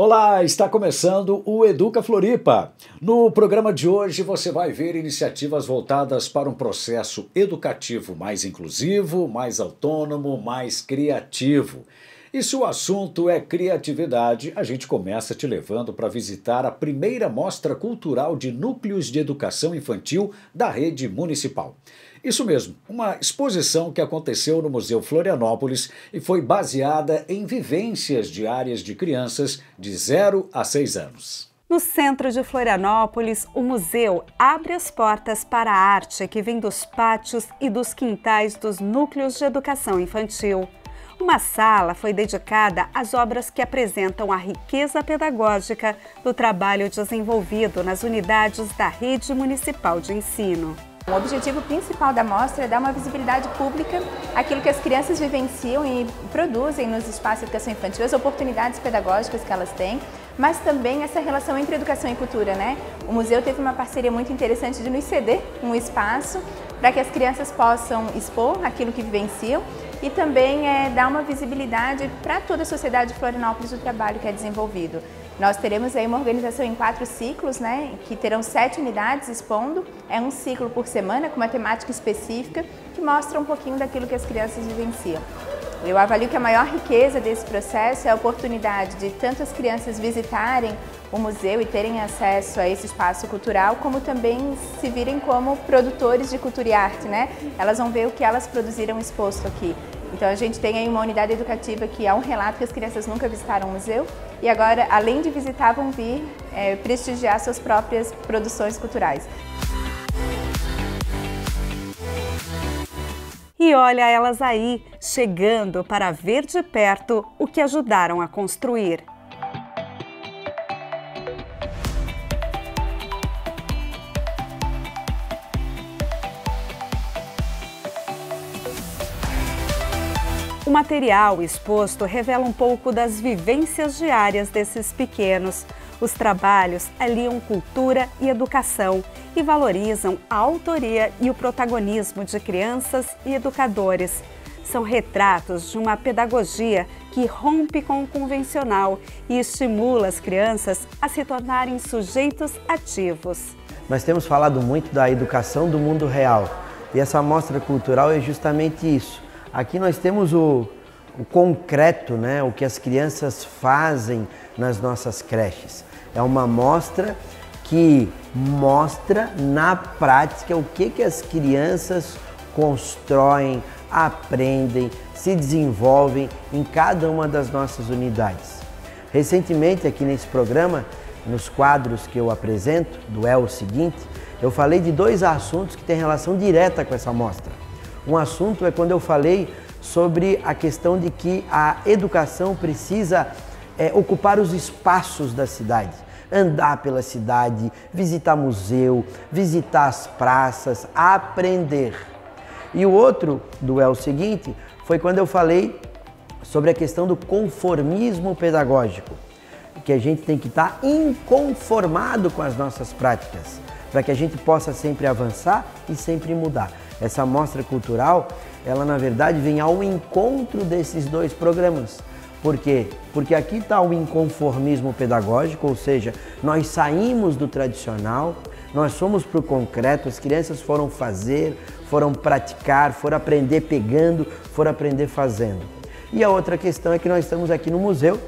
Olá, está começando o Educa Floripa. No programa de hoje você vai ver iniciativas voltadas para um processo educativo mais inclusivo, mais autônomo, mais criativo. E se o assunto é criatividade, a gente começa te levando para visitar a primeira mostra cultural de núcleos de educação infantil da rede municipal. Isso mesmo, uma exposição que aconteceu no Museu Florianópolis e foi baseada em vivências diárias de crianças de 0 a 6 anos. No centro de Florianópolis, o museu abre as portas para a arte que vem dos pátios e dos quintais dos núcleos de educação infantil. Uma sala foi dedicada às obras que apresentam a riqueza pedagógica do trabalho desenvolvido nas unidades da rede municipal de ensino. O objetivo principal da mostra é dar uma visibilidade pública àquilo que as crianças vivenciam e produzem nos espaços de educação infantil, as oportunidades pedagógicas que elas têm, mas também essa relação entre educação e cultura, né? O museu teve uma parceria muito interessante de nos ceder um espaço para que as crianças possam expor aquilo que vivenciam e também dar uma visibilidade para toda a sociedade de Florianópolis do trabalho que é desenvolvido. Nós teremos aí uma organização em 4 ciclos, né, que terão 7 unidades expondo. É um ciclo por semana com uma temática específica que mostra um pouquinho daquilo que as crianças vivenciam. Eu avalio que a maior riqueza desse processo é a oportunidade de tanto as crianças visitarem o museu e terem acesso a esse espaço cultural, como também se virem como produtores de cultura e arte, né? Elas vão ver o que elas produziram exposto aqui. Então a gente tem aí uma unidade educativa que há um relato que as crianças nunca visitaram o museu e agora, além de visitar, vão vir prestigiar suas próprias produções culturais. E olha elas aí, chegando para ver de perto o que ajudaram a construir. O material exposto revela um pouco das vivências diárias desses pequenos. Os trabalhos aliam cultura e educação e valorizam a autoria e o protagonismo de crianças e educadores. São retratos de uma pedagogia que rompe com o convencional e estimula as crianças a se tornarem sujeitos ativos. Nós temos falado muito da educação do mundo real e essa mostra cultural é justamente isso. Aqui nós temos o concreto, né? O que as crianças fazem nas nossas creches. É uma mostra que mostra na prática o que as crianças constroem, aprendem, se desenvolvem em cada uma das nossas unidades. Recentemente aqui nesse programa, nos quadros que eu apresento, do É o Seguinte, eu falei de 2 assuntos que têm relação direta com essa mostra. Um assunto é quando eu falei sobre a questão de que a educação precisa ocupar os espaços da cidade, andar pela cidade, visitar museu, visitar as praças, aprender. E o outro do É o Seguinte foi quando eu falei sobre a questão do conformismo pedagógico, que a gente tem que estar inconformado com as nossas práticas, para que a gente possa sempre avançar e sempre mudar. Essa mostra cultural, ela na verdade vem ao encontro desses 2 programas. Por quê? Porque aqui está o inconformismo pedagógico, ou seja, nós saímos do tradicional, nós fomos para o concreto, as crianças foram fazer, foram praticar, foram aprender pegando, foram aprender fazendo. E a outra questão é que nós estamos aqui no museu,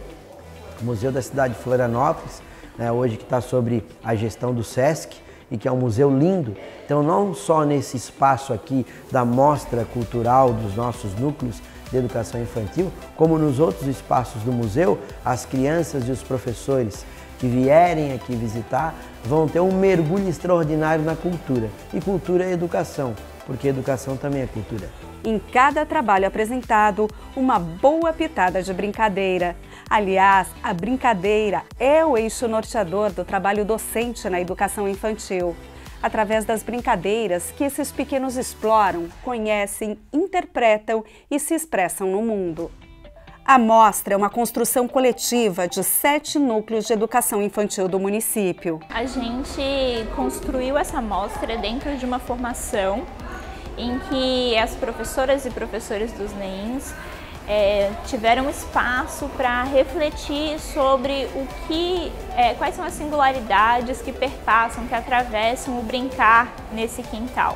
o Museu da cidade de Florianópolis, né, hoje que está sobre a gestão do SESC, e que é um museu lindo. Então, não só nesse espaço aqui da mostra cultural dos nossos núcleos de educação infantil, como nos outros espaços do museu, as crianças e os professores que vierem aqui visitar vão ter um mergulho extraordinário na cultura. E cultura é educação, porque educação também é cultura. Em cada trabalho apresentado, uma boa pitada de brincadeira. Aliás, a brincadeira é o eixo norteador do trabalho docente na educação infantil. Através das brincadeiras que esses pequenos exploram, conhecem, interpretam e se expressam no mundo. A mostra é uma construção coletiva de 7 núcleos de educação infantil do município. A gente construiu essa mostra dentro de uma formação em que as professoras e professores dos NEINs tiveram espaço para refletir sobre quais são as singularidades que perpassam, que atravessam o brincar nesse quintal.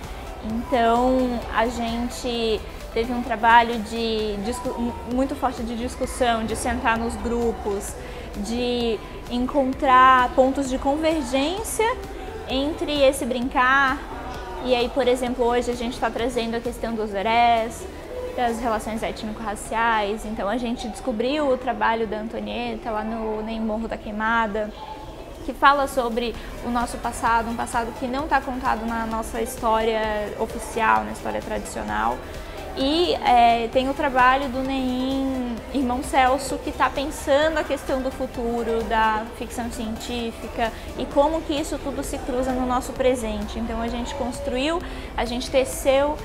Então, a gente teve um trabalho muito forte de discussão, de sentar nos grupos, de encontrar pontos de convergência entre esse brincar. E aí, por exemplo, hoje a gente está trazendo a questão dos herés, das relações étnico-raciais. Então, a gente descobriu o trabalho da Antonieta lá no Morro da Queimada, que fala sobre o nosso passado, um passado que não está contado na nossa história oficial, na história tradicional. E tem o trabalho do NEIM Irmão Celso, que está pensando a questão do futuro, da ficção científica e como que isso tudo se cruza no nosso presente. Então a gente construiu, a gente teceu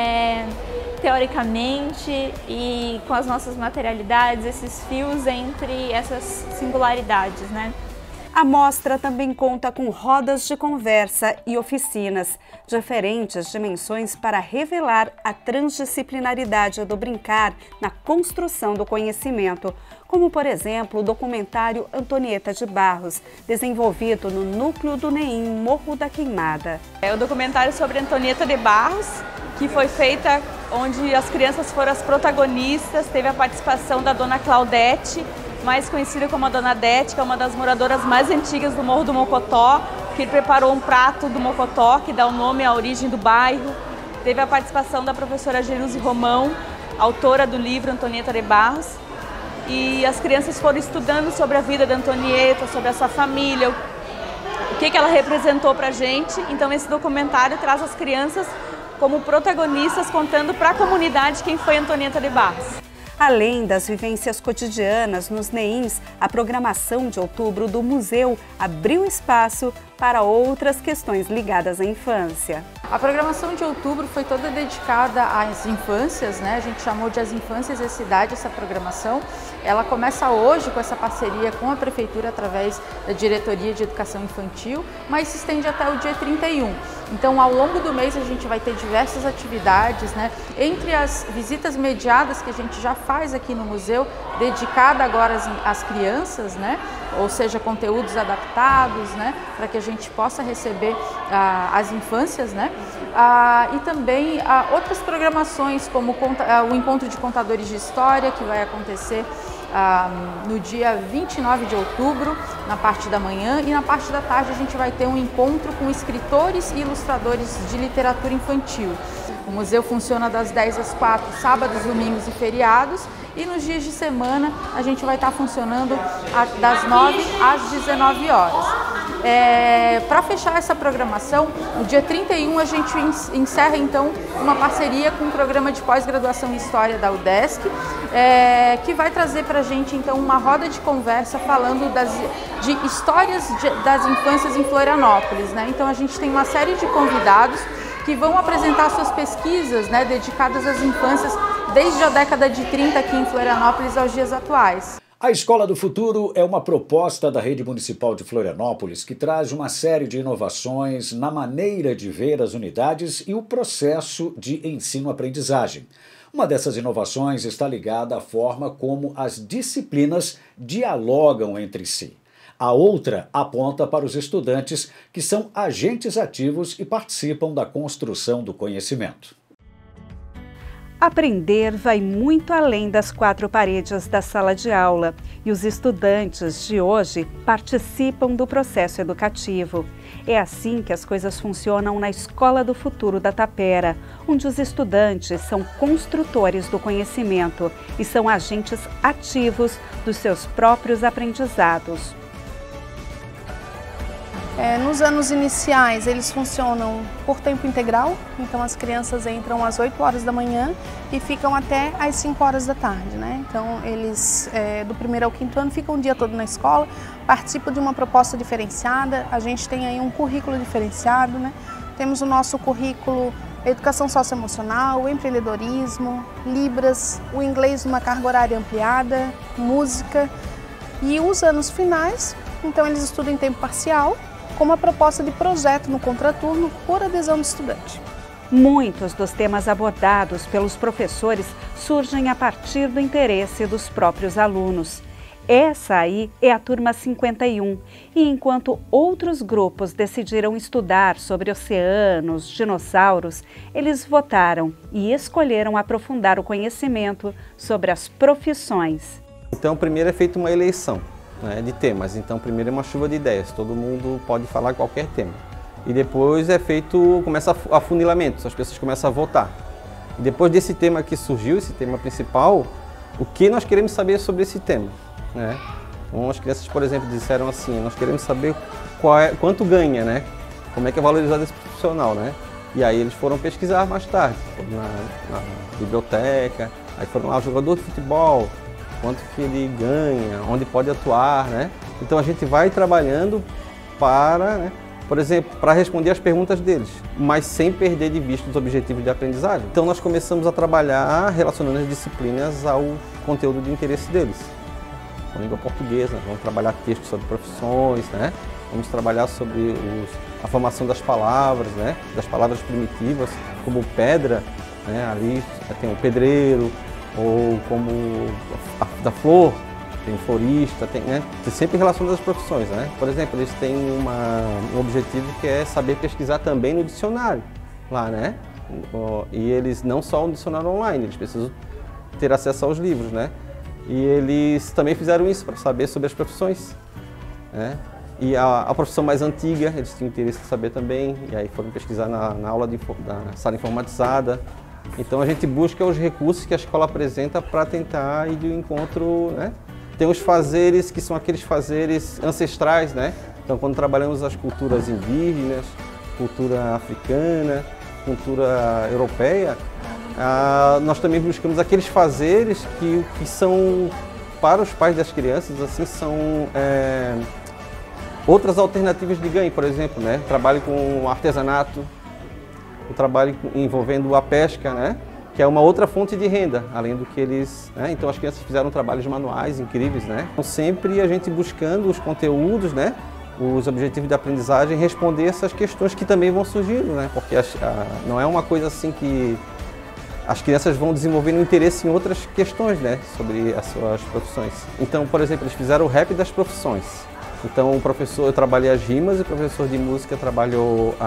teoricamente e com as nossas materialidades, esses fios entre essas singularidades, né? A mostra também conta com rodas de conversa e oficinas, diferentes dimensões para revelar a transdisciplinaridade do brincar na construção do conhecimento, como, por exemplo, o documentário Antonieta de Barros, desenvolvido no núcleo do NEIM Morro da Queimada. É o documentário sobre Antonieta de Barros, que foi feita onde as crianças foram as protagonistas, teve a participação da dona Claudete, mais conhecida como a Dona Dete, que é uma das moradoras mais antigas do Morro do Mocotó, que preparou um prato do Mocotó, que dá o nome à origem do bairro. Teve a participação da professora Jerusi Romão, autora do livro Antonieta de Barros. E as crianças foram estudando sobre a vida da Antonieta, sobre a sua família, o que ela representou para a gente. Então esse documentário traz as crianças como protagonistas, contando para a comunidade quem foi Antonieta de Barros. Além das vivências cotidianas nos NEIMs, a programação de outubro do museu abriu espaço para outras questões ligadas à infância. A programação de outubro foi toda dedicada às infâncias, né? A gente chamou de As Infâncias e a Cidade essa programação. Ela começa hoje com essa parceria com a Prefeitura através da Diretoria de Educação Infantil, mas se estende até o dia 31. Então, ao longo do mês, a gente vai ter diversas atividades, né? Entre as visitas mediadas que a gente já faz aqui no museu, dedicada agora às crianças, né? Ou seja, conteúdos adaptados, né? Para que a gente possa receber as infâncias, né? E também outras programações, como o Encontro de Contadores de História, que vai acontecer no dia 29 de outubro, na parte da manhã, e na parte da tarde a gente vai ter um encontro com escritores e ilustradores de literatura infantil. O museu funciona das 10 às 4, sábados, domingos e feriados, e nos dias de semana a gente vai estar funcionando das 9 às 19 horas. Para fechar essa programação, no dia 31 a gente encerra então uma parceria com o programa de pós-graduação em História da UDESC, que vai trazer para a gente então uma roda de conversa falando de histórias das infâncias em Florianópolis, né? Então a gente tem uma série de convidados que vão apresentar suas pesquisas, né, dedicadas às infâncias desde a década de 30 aqui em Florianópolis aos dias atuais. A Escola do Futuro é uma proposta da Rede Municipal de Florianópolis que traz uma série de inovações na maneira de ver as unidades e o processo de ensino-aprendizagem. Uma dessas inovações está ligada à forma como as disciplinas dialogam entre si. A outra aponta para os estudantes, que são agentes ativos e participam da construção do conhecimento. Aprender vai muito além das 4 paredes da sala de aula e os estudantes de hoje participam do processo educativo. É assim que as coisas funcionam na Escola do Futuro da Tapera, onde os estudantes são construtores do conhecimento e são agentes ativos dos seus próprios aprendizados. Nos anos iniciais, eles funcionam por tempo integral, então as crianças entram às 8 horas da manhã e ficam até às 5 horas da tarde, né? Então, eles, do 1º ao 5º ano, ficam o dia todo na escola, participam de uma proposta diferenciada, a gente tem aí um currículo diferenciado, né? Temos o nosso currículo Educação Socioemocional, Empreendedorismo, Libras, o inglês numa carga horária ampliada, música, e os anos finais, então eles estudam em tempo parcial, com uma proposta de projeto no contraturno por adesão do estudante. Muitos dos temas abordados pelos professores surgem a partir do interesse dos próprios alunos. Essa aí é a turma 51, e enquanto outros grupos decidiram estudar sobre oceanos, dinossauros, eles votaram e escolheram aprofundar o conhecimento sobre as profissões. Então, primeiro é feita uma eleição, né, de temas. Então, primeiro é uma chuva de ideias, todo mundo pode falar qualquer tema. E depois começa afunilamento, as pessoas começam a votar. E depois desse tema que surgiu, esse tema principal, o que nós queremos saber sobre esse tema? Né? Então, as crianças, por exemplo, disseram assim, nós queremos saber quanto ganha, né? Como é que é valorizado esse profissional, né? E aí eles foram pesquisar mais tarde, foram na biblioteca, aí foram lá, jogador de futebol, quanto que ele ganha, onde pode atuar, né? Então a gente vai trabalhando para, né, por exemplo, para responder as perguntas deles, mas sem perder de vista os objetivos de aprendizagem. Então nós começamos a trabalhar relacionando as disciplinas ao conteúdo de interesse deles. Com língua portuguesa, vamos trabalhar textos sobre profissões, né? Vamos trabalhar sobre a formação das palavras, né? Das palavras primitivas, como pedra, né? Ali tem o pedreiro, ou como da flor, tem o florista, né? Tem sempre relação das profissões, né? Por exemplo, eles têm um objetivo que é saber pesquisar também no dicionário, lá, né? E eles não só um dicionário online, eles precisam ter acesso aos livros, né? E eles também fizeram isso para saber sobre as profissões, né? E a profissão mais antiga, eles tinham interesse em saber também, e aí foram pesquisar na aula da sala informatizada. Então a gente busca os recursos que a escola apresenta para tentar ir de encontro, né? Tem os fazeres que são aqueles fazeres ancestrais, né? Então quando trabalhamos as culturas indígenas, cultura africana, cultura europeia, nós também buscamos aqueles fazeres que são, para os pais das crianças, assim, são outras alternativas de ganho, por exemplo, né? Trabalho com artesanato, o trabalho envolvendo a pesca, né? Que é uma outra fonte de renda, além do que eles, né? Então as crianças fizeram trabalhos manuais incríveis, né? Então, sempre a gente buscando os conteúdos, né? Os objetivos de aprendizagem, responder essas questões que também vão surgindo, né? Porque não é uma coisa assim que as crianças vão desenvolvendo interesse em outras questões, né? Sobre as suas profissões. Então, por exemplo, eles fizeram o rap das profissões. Então, eu trabalhei as rimas e o professor de música trabalhou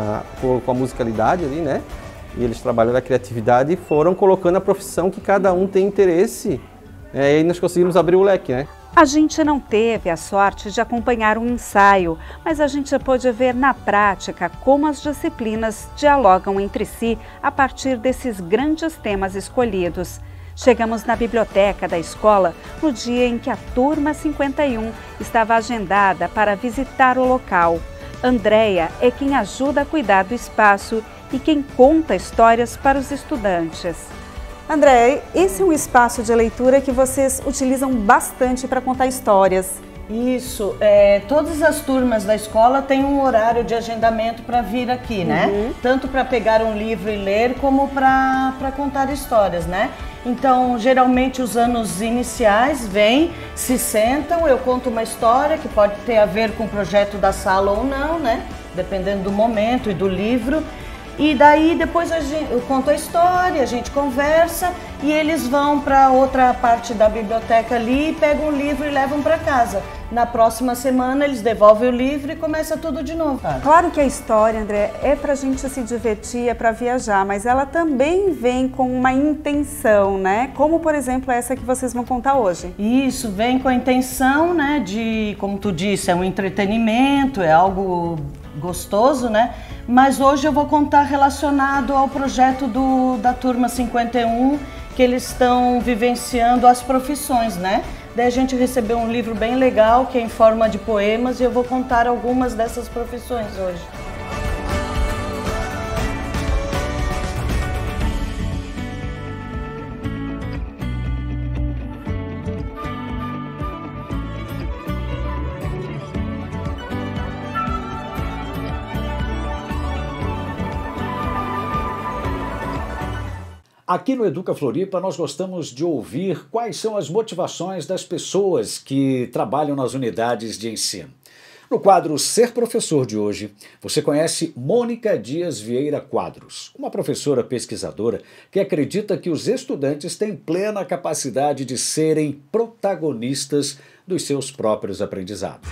com a musicalidade ali, né? E eles trabalharam a criatividade e foram colocando a profissão que cada um tem interesse. E aí nós conseguimos abrir o leque, né? A gente não teve a sorte de acompanhar um ensaio, mas a gente pôde ver na prática como as disciplinas dialogam entre si a partir desses grandes temas escolhidos. Chegamos na biblioteca da escola no dia em que a turma 51 estava agendada para visitar o local. Andréia é quem ajuda a cuidar do espaço e quem conta histórias para os estudantes. Andréia, esse é um espaço de leitura que vocês utilizam bastante para contar histórias. Isso, todas as turmas da escola têm um horário de agendamento para vir aqui, né? Tanto para pegar um livro e ler, como para contar histórias, né? Então, geralmente os anos iniciais vêm, se sentam, eu conto uma história que pode ter a ver com o projeto da sala ou não, né? Dependendo do momento e do livro. E daí depois eu conto a história, a gente conversa e eles vão para outra parte da biblioteca ali, pegam o livro e levam para casa. Na próxima semana eles devolvem o livro e começa tudo de novo. Claro que a história, André, é para a gente se divertir, é para viajar, mas ela também vem com uma intenção, né? Como, por exemplo, essa que vocês vão contar hoje. Isso, vem com a intenção, né, de, como tu disse, é um entretenimento, é algo gostoso, né? Mas hoje eu vou contar relacionado ao projeto da turma 51, que eles estão vivenciando as profissões, né? Daí a gente recebeu um livro bem legal, que é em forma de poemas, e eu vou contar algumas dessas profissões hoje. Aqui no Educa Floripa nós gostamos de ouvir quais são as motivações das pessoas que trabalham nas unidades de ensino. No quadro Ser Professor de hoje, você conhece Mônica Dias Vieira Quadros, uma professora pesquisadora que acredita que os estudantes têm plena capacidade de serem protagonistas dos seus próprios aprendizados.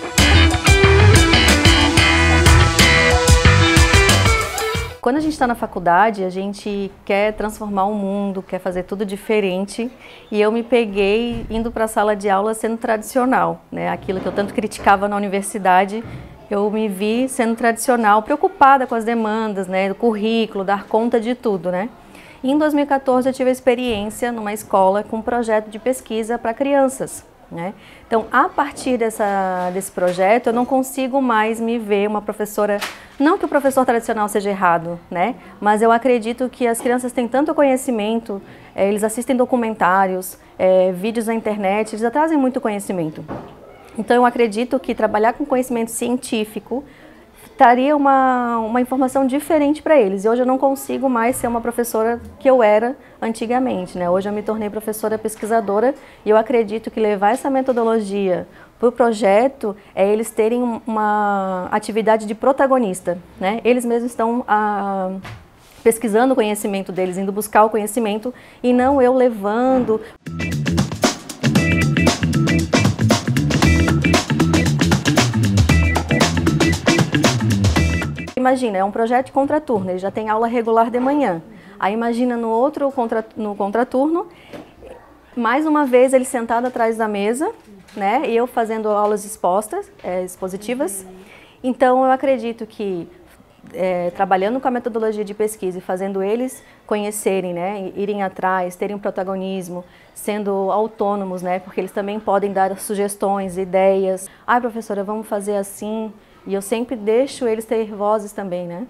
Quando a gente está na faculdade, a gente quer transformar o mundo, quer fazer tudo diferente, e eu me peguei indo para a sala de aula sendo tradicional, né? Aquilo que eu tanto criticava na universidade, eu me vi sendo tradicional, preocupada com as demandas, né? Do currículo, dar conta de tudo, né? E em 2014 eu tive a experiência numa escola com um projeto de pesquisa para crianças, né? Então, a partir desse projeto, eu não consigo mais me ver uma professora, não que o professor tradicional seja errado, né? Mas eu acredito que as crianças têm tanto conhecimento, eles assistem documentários, vídeos na internet, eles já trazem muito conhecimento. Então, eu acredito que trabalhar com conhecimento científico traria uma informação diferente para eles. E hoje eu não consigo mais ser uma professora que eu era antigamente, né? Hoje eu me tornei professora pesquisadora e eu acredito que levar essa metodologia para o projeto é eles terem uma atividade de protagonista, né? Eles mesmos estão pesquisando o conhecimento deles, indo buscar o conhecimento e não eu levando. Imagina, é um projeto de contraturno, ele já tem aula regular de manhã. Aí imagina no outro no contraturno, mais uma vez ele sentado atrás da mesa, né? E eu fazendo aulas expositivas. Então eu acredito que trabalhando com a metodologia de pesquisa e fazendo eles conhecerem, né? Irem atrás, terem um protagonismo, sendo autônomos, né? Porque eles também podem dar sugestões, ideias. Ah, professora, vamos fazer assim. E eu sempre deixo eles ter vozes também, né?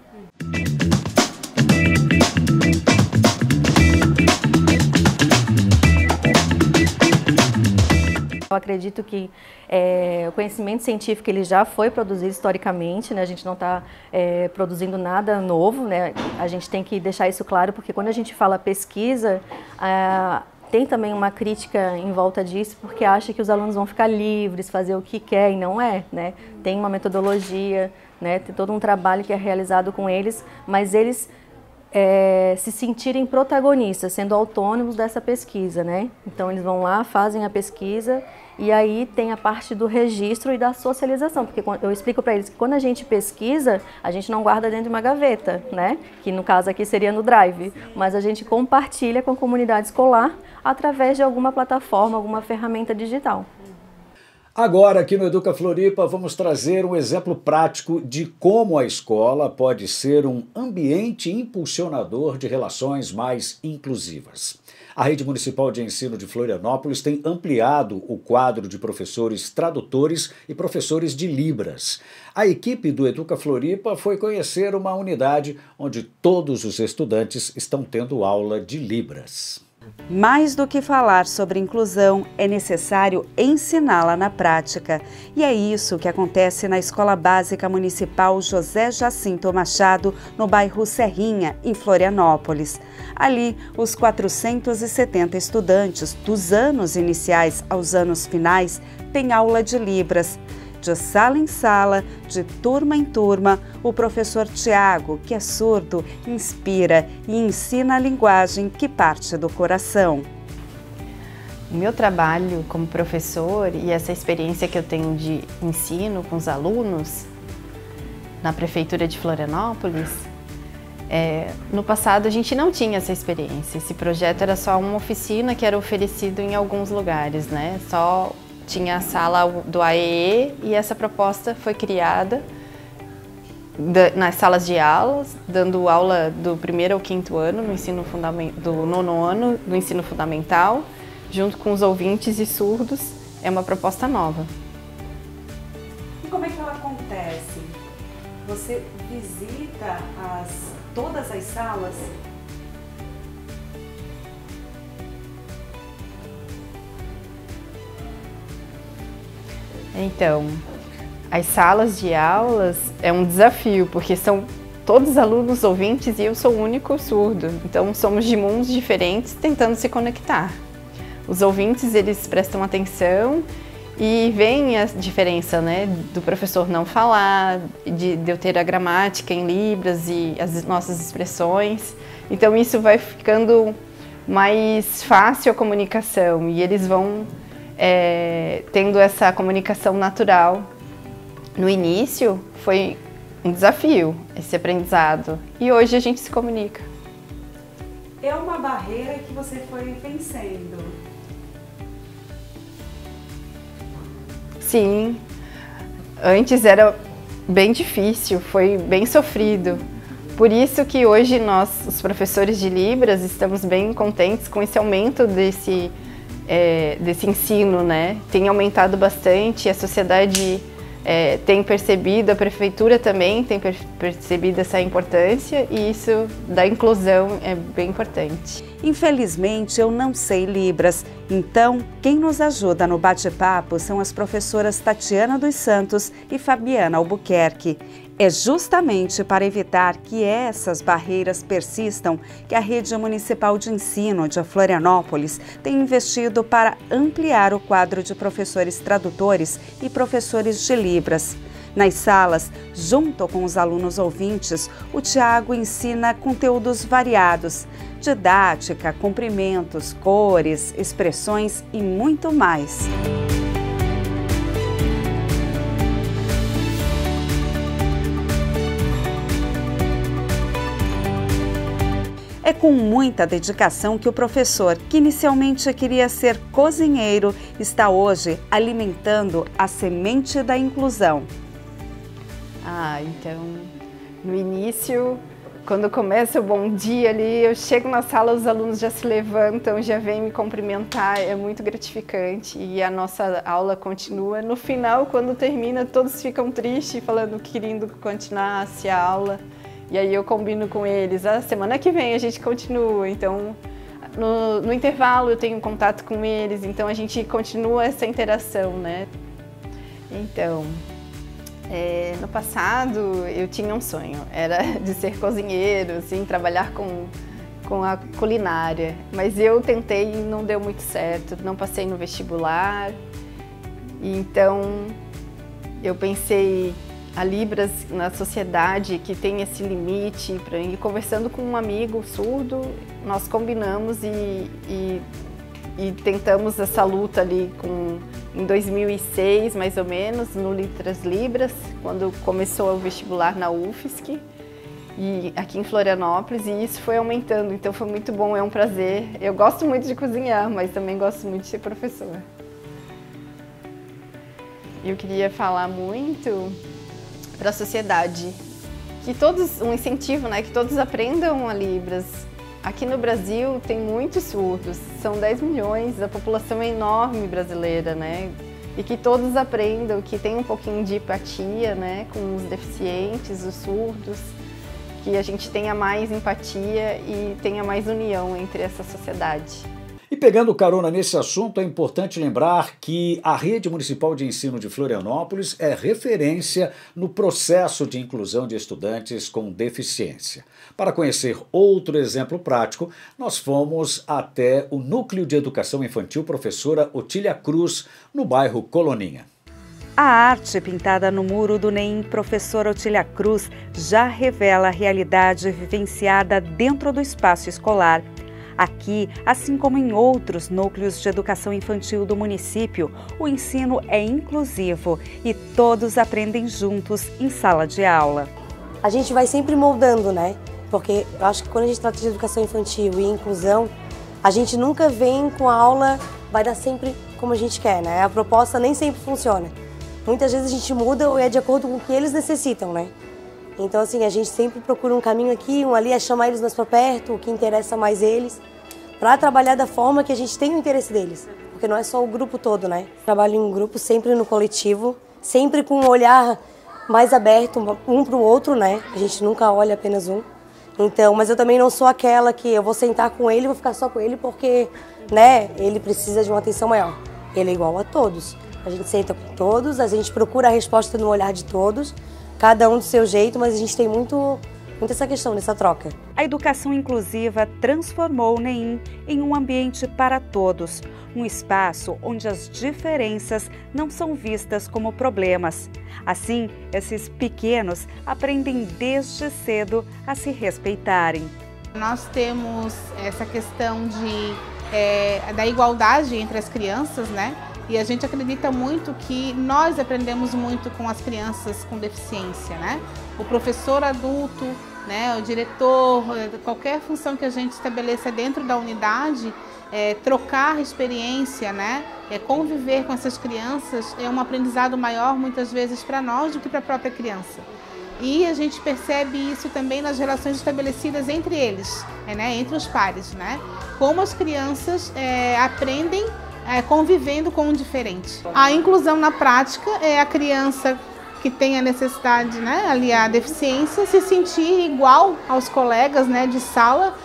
Eu acredito que o conhecimento científico ele já foi produzido historicamente, né? A gente não está produzindo nada novo, né? A gente tem que deixar isso claro, porque quando a gente fala pesquisa, tem também uma crítica em volta disso, porque acha que os alunos vão ficar livres, fazer o que quer, e não é, né? Tem uma metodologia, né? Tem todo um trabalho que é realizado com eles, mas eles se sentirem protagonistas, sendo autônomos dessa pesquisa, né? Então eles vão lá, fazem a pesquisa, e aí tem a parte do registro e da socialização, porque eu explico para eles que quando a gente pesquisa, a gente não guarda dentro de uma gaveta, né? Que no caso aqui seria no Drive, mas a gente compartilha com a comunidade escolar através de alguma plataforma, alguma ferramenta digital. Agora, aqui no Educa Floripa, vamos trazer um exemplo prático de como a escola pode ser um ambiente impulsionador de relações mais inclusivas. A Rede Municipal de Ensino de Florianópolis tem ampliado o quadro de professores tradutores e professores de Libras. A equipe do Educa Floripa foi conhecer uma unidade onde todos os estudantes estão tendo aula de Libras. Mais do que falar sobre inclusão, é necessário ensiná-la na prática. E é isso que acontece na Escola Básica Municipal José Jacinto Machado, no bairro Serrinha, em Florianópolis. Ali, os 470 estudantes, dos anos iniciais aos anos finais, têm aula de Libras. De sala em sala, de turma em turma, o professor Tiago, que é surdo, inspira e ensina a linguagem que parte do coração. O meu trabalho como professor e essa experiência que eu tenho de ensino com os alunos na Prefeitura de Florianópolis, no passado a gente não tinha essa experiência. Esse projeto era só uma oficina que era oferecido em alguns lugares, né? Só tinha a sala do AEE e essa proposta foi criada nas salas de aulas, dando aula do 1º ao 5º ano, no ensino do 9º ano do ensino fundamental, junto com os ouvintes e surdos. É uma proposta nova. E como é que ela acontece? Você visita todas as salas? Então, as salas de aulas é um desafio, porque são todos alunos ouvintes e eu sou o único surdo. Então, somos de mundos diferentes tentando se conectar. Os ouvintes, eles prestam atenção E vem a diferença, né, do professor não falar, de eu ter a gramática em Libras e as nossas expressões. Então isso vai ficando mais fácil a comunicação e eles vão tendo essa comunicação natural. No início foi um desafio esse aprendizado e hoje a gente se comunica. É uma barreira que você foi vencendo. Sim, antes era bem difícil, foi bem sofrido. Por isso que hoje nós, os professores de Libras, estamos bem contentes com esse aumento desse ensino, né? Tem aumentado bastante, a sociedade tem percebido, a prefeitura também tem percebido essa importância e isso da inclusão é bem importante. Infelizmente, eu não sei Libras, então quem nos ajuda no bate-papo são as professoras Tatiana dos Santos e Fabiana Albuquerque. É justamente para evitar que essas barreiras persistam que a Rede Municipal de Ensino de Florianópolis tem investido para ampliar o quadro de professores tradutores e professores de Libras. Nas salas, junto com os alunos ouvintes, o Tiago ensina conteúdos variados, didática, comprimentos, cores, expressões e muito mais. É com muita dedicação que o professor, que inicialmente queria ser cozinheiro, está hoje alimentando a semente da inclusão. Então, no início, quando começa o bom dia ali, eu chego na sala, os alunos já se levantam, já vêm me cumprimentar, é muito gratificante e a nossa aula continua. No final, quando termina, todos ficam tristes, falando que querendo continuar a aula. E aí eu combino com eles, semana que vem a gente continua, então no intervalo eu tenho contato com eles, então a gente continua essa interação, né? Então, no passado eu tinha um sonho, era de ser cozinheiro, assim, trabalhar com a culinária, mas eu tentei e não deu muito certo, não passei no vestibular, então eu pensei a Libras na sociedade que tem esse limite, e conversando com um amigo surdo, nós combinamos e tentamos essa luta ali em 2006, mais ou menos, no Letras Libras, quando começou o vestibular na UFSC, e aqui em Florianópolis, e isso foi aumentando, então foi muito bom, é um prazer. Eu gosto muito de cozinhar, mas também gosto muito de ser professora. Eu queria falar muito para a sociedade, que todos, um incentivo, né, que todos aprendam a Libras. Aqui no Brasil tem muitos surdos, são 10 milhões, a população é enorme brasileira, né, e que todos aprendam, que tenham um pouquinho de empatia, né, com os deficientes, os surdos, que a gente tenha mais empatia e tenha mais união entre essa sociedade. E pegando carona nesse assunto, é importante lembrar que a Rede Municipal de Ensino de Florianópolis é referência no processo de inclusão de estudantes com deficiência. Para conhecer outro exemplo prático, nós fomos até o Núcleo de Educação Infantil Professora Otília Cruz, no bairro Coloninha. A arte pintada no muro do NEM Professora Otília Cruz já revela a realidade vivenciada dentro do espaço escolar. Aqui, assim como em outros núcleos de educação infantil do município, o ensino é inclusivo e todos aprendem juntos em sala de aula. A gente vai sempre moldando, né? Porque eu acho que quando a gente trata de educação infantil e inclusão, a gente nunca vem com a aula, vai dar sempre como a gente quer, né? A proposta nem sempre funciona. Muitas vezes a gente muda ou é de acordo com o que eles necessitam, né? Então, assim, a gente sempre procura um caminho aqui, um ali, é chamar eles mais para perto, o que interessa mais eles, para trabalhar da forma que a gente tem o interesse deles. Porque não é só o grupo todo, né? Trabalho em grupo, sempre no coletivo, sempre com um olhar mais aberto, um para o outro, né? A gente nunca olha apenas um. Então, mas eu também não sou aquela que eu vou sentar com ele e vou ficar só com ele porque, né, ele precisa de uma atenção maior. Ele é igual a todos. A gente senta com todos, a gente procura a resposta no olhar de todos, cada um do seu jeito, mas a gente tem muito muito essa questão dessa troca. A educação inclusiva transformou o NEIM em um ambiente para todos, um espaço onde as diferenças não são vistas como problemas. Assim, esses pequenos aprendem desde cedo a se respeitarem. Nós temos essa questão da igualdade entre as crianças, né? E a gente acredita muito que nós aprendemos muito com as crianças com deficiência, né? O professor adulto, né? O diretor, qualquer função que a gente estabeleça dentro da unidade, trocar experiência, né? Conviver com essas crianças é um aprendizado maior muitas vezes para nós do que para a própria criança. E a gente percebe isso também nas relações estabelecidas entre eles, né? Entre os pares, né? Como as crianças aprendem convivendo com o diferente. A inclusão na prática é a criança que tem a necessidade, né, ali a deficiência, se sentir igual aos colegas, né, de sala.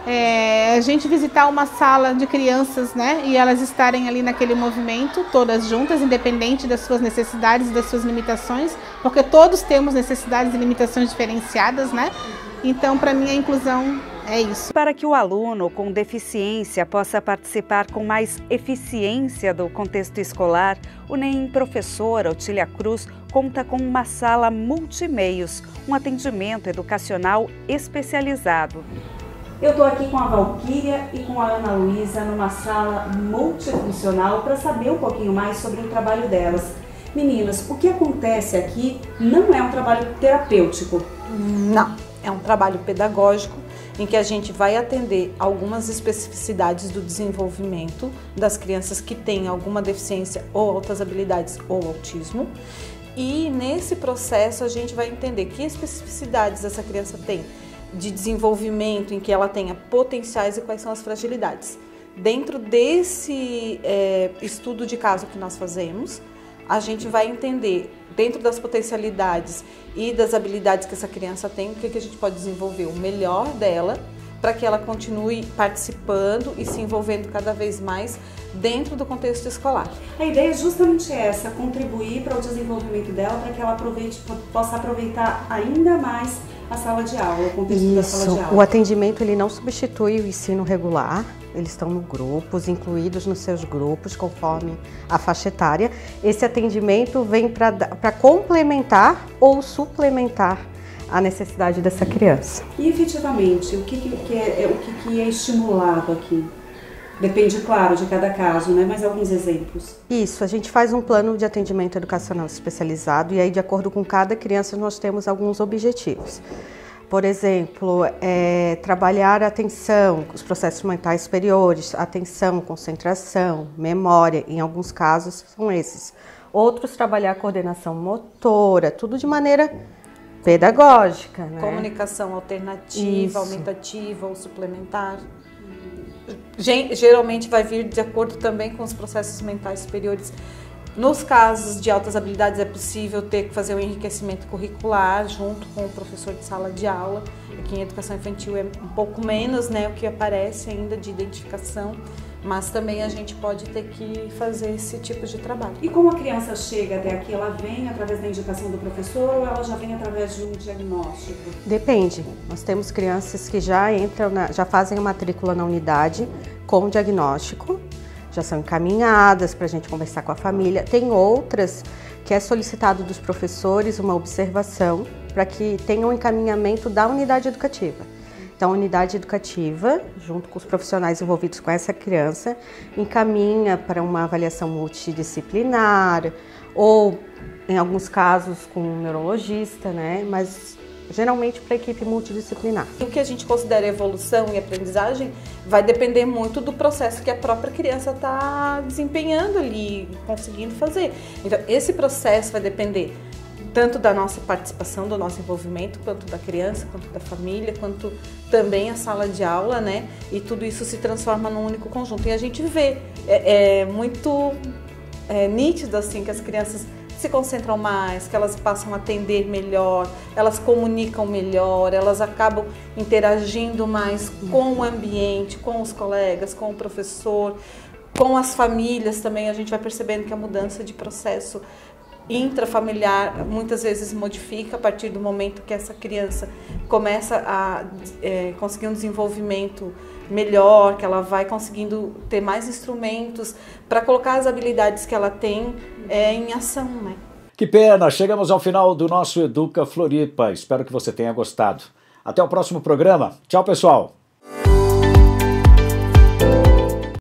A gente visitar uma sala de crianças, né, e elas estarem ali naquele movimento, todas juntas, independente das suas necessidades e das suas limitações, porque todos temos necessidades e limitações diferenciadas, né? Então, para mim, a inclusão é isso. Para que o aluno com deficiência possa participar com mais eficiência do contexto escolar, o NEIM Professora Otília Cruz conta com uma sala multimeios, um atendimento educacional especializado. Eu estou aqui com a Valquíria e com a Ana Luísa numa sala multifuncional para saber um pouquinho mais sobre o trabalho delas. Meninas, o que acontece aqui não é um trabalho terapêutico? Não, é um trabalho pedagógico em que a gente vai atender algumas especificidades do desenvolvimento das crianças que têm alguma deficiência ou altas habilidades ou autismo. E nesse processo a gente vai entender que especificidades essa criança tem de desenvolvimento, em que ela tenha potenciais e quais são as fragilidades. Dentro desse estudo de caso que nós fazemos, a gente vai entender, dentro das potencialidades e das habilidades que essa criança tem, o que a gente pode desenvolver o melhor dela para que ela continue participando e se envolvendo cada vez mais dentro do contexto escolar. A ideia é justamente essa, contribuir para o desenvolvimento dela, para que ela possa aproveitar ainda mais a sala de aula, o contexto da sala de aula. O atendimento ele não substitui o ensino regular, eles estão no grupos, incluídos nos seus grupos, conforme a faixa etária. Esse atendimento vem para complementar ou suplementar a necessidade dessa criança. E efetivamente, o que é estimulado aqui? Depende, claro, de cada caso, né? Mas alguns exemplos. Isso, a gente faz um plano de atendimento educacional especializado e aí, de acordo com cada criança, nós temos alguns objetivos. Por exemplo, trabalhar a atenção, os processos mentais superiores, atenção, concentração, memória, em alguns casos são esses. Outros, trabalhar a coordenação motora, tudo de maneira pedagógica, né? Comunicação alternativa, aumentativa ou suplementar. Geralmente vai vir de acordo também com os processos mentais superiores. Nos casos de altas habilidades é possível ter que fazer um enriquecimento curricular junto com o professor de sala de aula. Aqui em educação infantil é um pouco menos, né, o que aparece ainda de identificação, mas também a gente pode ter que fazer esse tipo de trabalho. E como a criança chega até aqui, ela vem através da indicação do professor ou ela já vem através de um diagnóstico? Depende. Nós temos crianças que já já fazem a matrícula na unidade com diagnóstico, já são encaminhadas para a gente conversar com a família. Tem outras que é solicitado dos professores uma observação para que tenha um encaminhamento da unidade educativa. Então, a unidade educativa, junto com os profissionais envolvidos com essa criança, encaminha para uma avaliação multidisciplinar ou, em alguns casos, com um neurologista, né? Mas geralmente para a equipe multidisciplinar. O que a gente considera evolução e aprendizagem vai depender muito do processo que a própria criança está desempenhando ali, conseguindo fazer. Então, esse processo vai depender tanto da nossa participação, do nosso envolvimento, quanto da criança, quanto da família, quanto também a sala de aula, né? E tudo isso se transforma num único conjunto. E a gente vê, muito nítido assim, que as crianças se concentram mais, que elas passam a atender melhor, elas comunicam melhor, elas acabam interagindo mais com o ambiente, com os colegas, com o professor, com as famílias também. A gente vai percebendo que a mudança de processo intrafamiliar muitas vezes modifica a partir do momento que essa criança começa a conseguir um desenvolvimento melhor, que ela vai conseguindo ter mais instrumentos para colocar as habilidades que ela tem em ação, né? Que pena, chegamos ao final do nosso Educa Floripa. Espero que você tenha gostado. Até o próximo programa. Tchau, pessoal!